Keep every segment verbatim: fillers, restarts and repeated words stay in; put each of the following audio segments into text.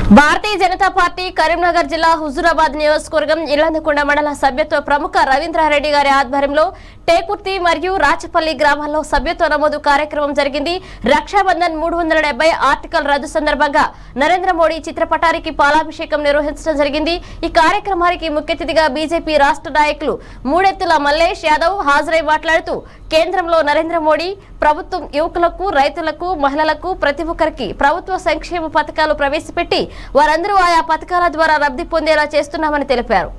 Bharatiya Janata party Karimnagar జిల్లా హుజూరాబాద్ నియోజకవర్గం ఇల్లందకొండ మండల సభ్యత్వ ప్రముఖ రవీంద్రారెడ్డి గారి ఆధ్వర్యంలో టేకుర్తి మరియు రాచపల్లి గ్రామాల్లో సభ్యత్వ నమోదు కార్యక్రమం జరిగింది. రక్షాబంధన్ మూడు వందల డెబ్బై ఆర్టికల్ రద్దు సందర్భంగా నరేంద్ర మోడీ చిత్రపటానికి పాలాభిషేకం నిర్వహించడం జరిగింది. ఈ కార్యక్రమానికి ముఖ్య అతిథిగా బీజేపీ రాష్ట్ర నాయకులు మూడెత్తుల మల్లేష్ యాదవ్ హాజరై మాట్లాడుతూ కేంద్రంలో నరేంద్ర మోడీ ప్రభుత్వం యువకులకు, రైతులకు, మహిళలకు ప్రతి ఒక్కరికి ప్రభుత్వ సంక్షేమ పథకాలు ప్రవేశపెట్టి వారందరూ ఆయా పథకాల ద్వారా లబ్ధి పొందేలా చేస్తున్నామని తెలిపారు.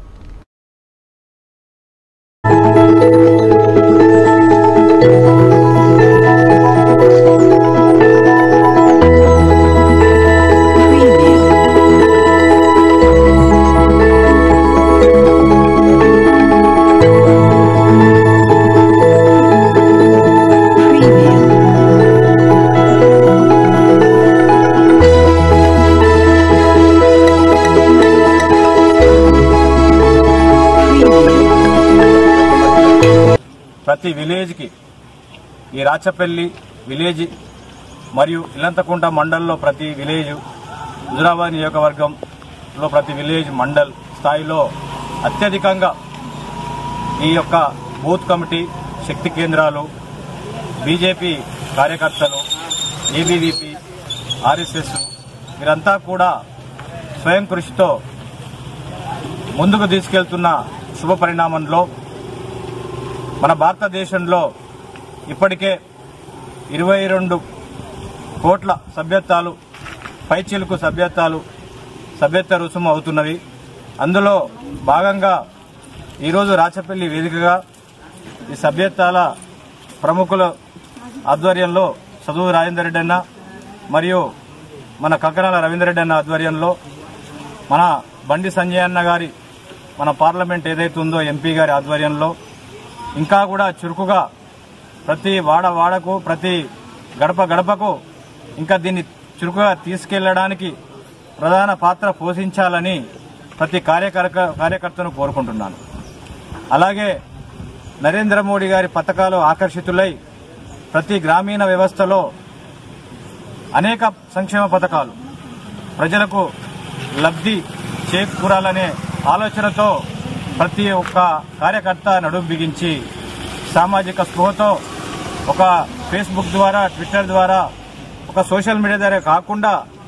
ప్రతి విలేజ్ కి ఈ రాచపల్లి విలేజ్ మరియు ఇల్లంతకుంట మండల్లో ప్రతి విలేజ్, హుజూరాబాద్ నియోజకవర్గంలో ప్రతి విలేజ్ మండల్ స్థాయిలో అత్యధికంగా ఈ యొక్క బూత్ కమిటీ, శక్తి కేంద్రాలు, బీజేపీ కార్యకర్తలు, ఏబీవీపీ, ఆర్ఎస్ఎస్ వీరంతా కూడా స్వయం కృషితో ముందుకు తీసుకెళ్తున్న శుభ పరిణామంలో మన భారతదేశంలో ఇప్పటికే ఇరవై రెండు కోట్ల సభ్యత్వాలు, పైచిలుకు సభ్యత్వాలు సభ్యత్వ రుసుము అవుతున్నవి. అందులో భాగంగా ఈరోజు రాచపల్లి వేదికగా ఈ సభ్యత్వాల ప్రముఖుల ఆధ్వర్యంలో చదువు రాజేందర్ రెడ్డి అన్న మరియు మన కంకణాల రవీంద్రెడ్డి అన్న ఆధ్వర్యంలో మన బండి సంజయ్ అన్న గారి మన పార్లమెంట్ ఏదైతే ఉందో ఎంపీ గారి ఆధ్వర్యంలో ఇంకా కూడా చురుకుగా ప్రతి వాడ వాడకు, ప్రతి గడప గడపకు ఇంకా దీన్ని చురుకుగా తీసుకెళ్లడానికి ప్రధాన పాత్ర పోషించాలని ప్రతి కార్యకర్త కార్యకర్తను కోరుకుంటున్నాను. అలాగే నరేంద్ర మోడీ గారి పథకాలు ఆకర్షితులై ప్రతి గ్రామీణ వ్యవస్థలో అనేక సంక్షేమ పథకాలు ప్రజలకు లబ్ధి చేకూరాలనే ఆలోచనతో ప్రతి ఒక్క కార్యకర్త నడుం బిగించి సామాజిక స్పృహతో ఒక ఫేస్బుక్ ద్వారా, ట్విట్టర్ ద్వారా, ఒక సోషల్ మీడియా ద్వారా కాకుండా